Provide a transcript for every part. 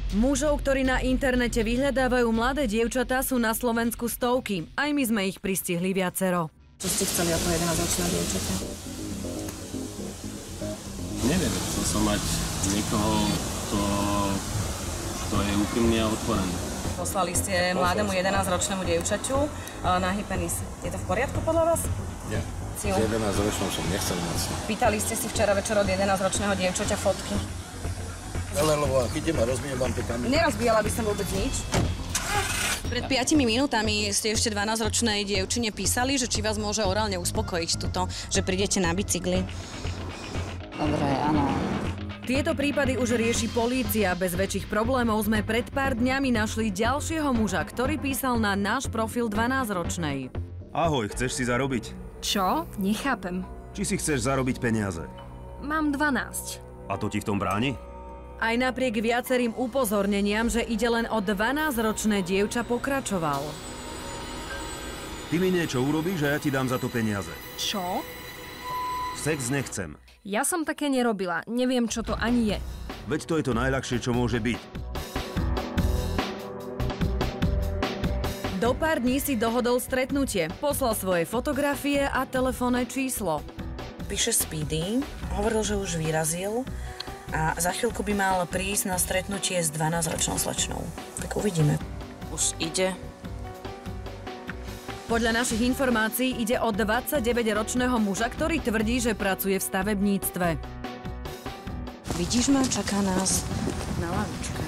Mužov, ktorí na internete vyhľadávajú mladé dievčatá, sú na Slovensku stovky. Aj my sme ich pristihli viacero. Čo ste chceli ako 11-ročná dievčatá? Neviem, chcel som mať niekoho, kto je úprimný a otvorený. Poslali ste mladému 11-ročnému dievčaťu nahý penis. Je to v poriadku podľa vás? Nie. S 11-ročnou som nechcel mať. Pýtali ste si včera večer od 11-ročného dievčaťa fotky? Len lebo chytím a rozbijem vám to kameru. Nerozbíjala by som vôbec nič. Pred 5 minútami ste ešte 12-ročnej dievčine písali, že či vás môže orálne uspokojiť tuto, že prídete na bicykli. Dobre, áno. Tieto prípady už rieši polícia. Bez väčších problémov sme pred pár dňami našli ďalšieho muža, ktorý písal na náš profil 12-ročnej. Ahoj, chceš si zarobiť? Čo? Nechápem. Či si chceš zarobiť peniaze? Mám 12. A to ti v tom bráni? Aj napriek viacerým upozorneniam, že ide len o 12-ročné dievča, pokračoval. Ty mi niečo urobíš a ja ti dám za to peniaze. Čo? Sex nechcem. Ja som také nerobila. Neviem, čo to ani je. Veď to je to najľahšie, čo môže byť. Do pár dní si dohodol stretnutie. Poslal svoje fotografie a telefónne číslo. Píše Speedy, hovoril, že už vyrazil a za chvíľku by mal prísť na stretnutie s 12-ročnou slečnou. Tak uvidíme. Už ide. Podľa našich informácií ide o 29-ročného muža, ktorý tvrdí, že pracuje v stavebníctve. Vidíš ma, čaká nás na lavičke.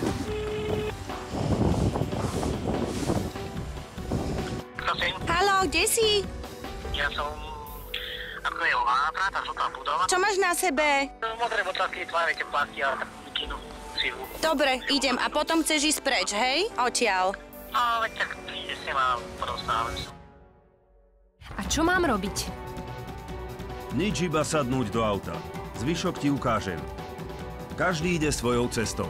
Haló, kde si? Ja som... Ako je Látra, tá žltá budova. Čo máš na sebe? Modré botáky, tváre, tepláky a mikinu, silu. Dobre, idem. A potom chceš ísť preč, hej? Odtiaľ. No, veď tak príde sem a porozprávame sa. A čo mám robiť? Nič, iba sadnúť do auta. Zvyšok ti ukážem. Každý ide svojou cestou.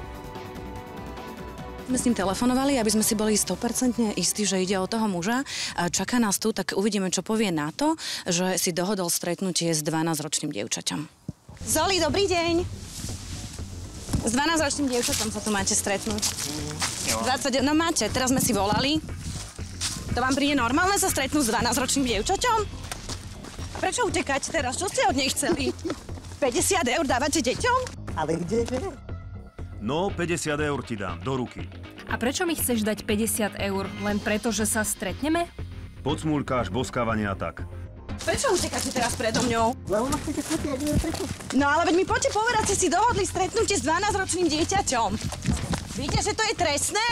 My s ním telefonovali, aby sme si boli 100% istí, že ide o toho muža. Čaká nás tu, tak uvidíme, čo povie na to, že si dohodol stretnutie s 12-ročným dievčaťom. Zoli, dobrý deň. S 12-ročným dievčatom sa tu máte stretnúť. 20, no máte, teraz sme si volali. To vám príde normálne sa stretnúť s 12-ročným dievčaťom? Prečo utekáte teraz? Čo ste od nej chceli? 50 eur dávate deťom? Ale kdeže? No, 50 eur ti dám, do ruky. A prečo mi chceš dať 50 eur? Len preto, že sa stretneme? Podsmúľkáš, boskávanie a tak. Prečo utekáte teraz predo mňou? Lebo ma chcete chcieť, ja neviem prečo. No ale veď mi poďte povedať, ste si dohodli stretnutie s 12-ročným dieťaťom. Viete, že to je trestné?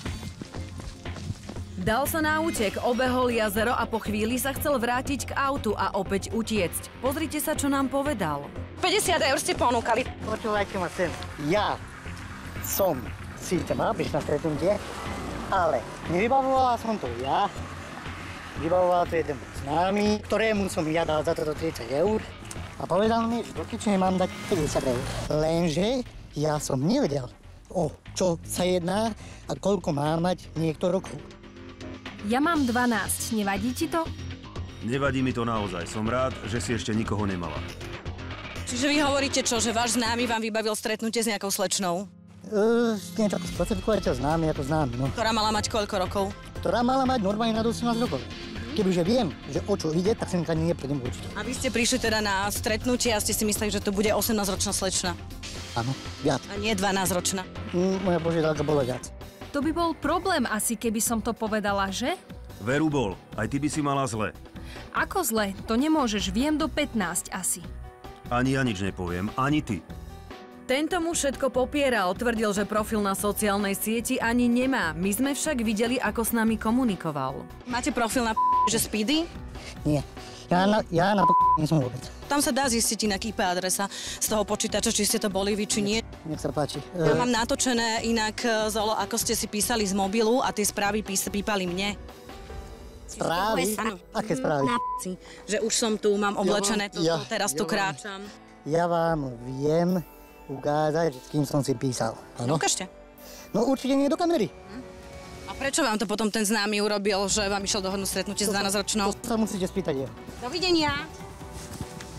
Dal sa na útek, obehol jazero a po chvíli sa chcel vrátiť k autu a opäť utiecť. Pozrite sa, čo nám povedal. 50 eur ste ponúkali. Počúvajte ma sem. Ja som síce mal byť na stretnutie, ale nevybavovala som to ja. Vybavoval to jeden známy, ktorému som ja dal za toto 30 eur a povedal mi, že do kične mám dať 50 eur. Lenže ja som nevedel, o čo sa jedná a koľko má mať niekto rokov. Ja mám 12. Nevadí ti to? Nevadí mi to naozaj. Som rád, že si ešte nikoho nemala. Čiže vy hovoríte čo, že váš známy vám vybavil stretnutie s nejakou slečnou? Niečo ako sprostredkovateľ známy ako známy, no. Ktorá mala mať koľko rokov? Ktorá mala mať normálne na 18 rokov. Kebyže viem, že o čo ide, tak sem ani neprídem určite. A vy ste prišli teda na stretnutie a ste si mysleli, že to bude 18-ročná slečna? Áno, viac. A nie 12-ročná? Moja požiadavka bola viac. To by bol problém asi, keby som to povedala, že? Veru bol, aj ty by si mala zle. Ako zle? To nemôžeš, viem do 15 asi. Ani ja nič nepoviem, ani ty. Tento muž všetko popieral, tvrdil, že profil na sociálnej sieti ani nemá. My sme však videli, ako s nami komunikoval. Máte profil na že Speedy? Nie, ja na nie som vôbec. Tam sa dá zistiť inak IP adresa z toho počítača, či ste to boli vy, či nie. Nech sa páči. Ja mám natočené inak, Zolo, ako ste si písali z mobilu a tie správy pípali mne. Správy? Aké správy? Že už som tu, mám oblečené toto, teraz tu kráčam. Ja vám viem ukázať, s kým som si písal. Ano? Ukážte. No určite nie do kamery. A prečo vám to potom ten známy urobil, že vám išiel dohodnúť stretnutie s 12-ročnou? To sa musíte spýtať jeho. Dovidenia.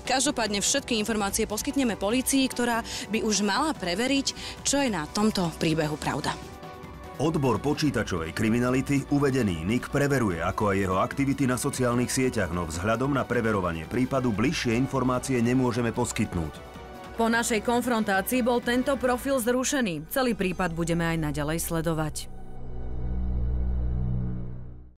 Každopádne všetky informácie poskytneme polícii, ktorá by už mala preveriť, čo je na tomto príbehu pravda. Odbor počítačovej kriminality uvedený Nik preveruje, ako aj jeho aktivity na sociálnych sieťach, no vzhľadom na preverovanie prípadu bližšie informácie nemôžeme poskytnúť. Po našej konfrontácii bol tento profil zrušený. Celý prípad budeme aj naďalej sledovať.